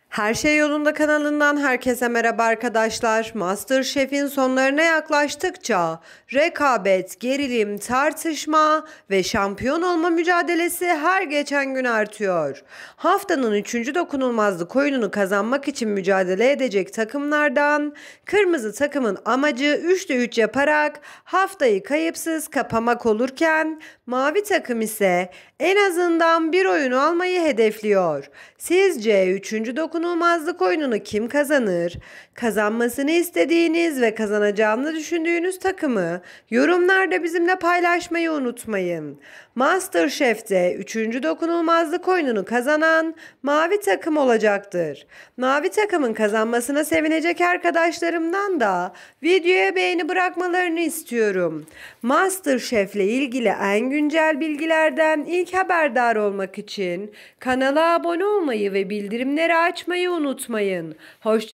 Her Şey Yolunda kanalından herkese merhaba arkadaşlar. MasterChef'in sonlarına yaklaştıkça rekabet, gerilim, tartışma ve şampiyon olma mücadelesi her geçen gün artıyor. Haftanın 3. dokunulmazlık oyununu kazanmak için mücadele edecek takımlardan kırmızı takımın amacı 3'te 3 yaparak haftayı kayıpsız kapamak olurken mavi takım ise en azından bir oyunu almayı hedefliyor. Sizce 3. dokunulmazlık oyununu kim kazanır? Kazanmasını istediğiniz ve kazanacağını düşündüğünüz takımı yorumlarda bizimle paylaşmayı unutmayın. MasterChef'te 3. dokunulmazlık oyununu kazanan mavi takım olacaktır. Mavi takımın kazanmasına sevinecek arkadaşlarımdan da videoya beğeni bırakmalarını istiyorum. MasterChef'le ilgili en güncel bilgilerden ilk haberdar olmak için kanala abone olmayı ve bildirimleri açmayı unutmayın.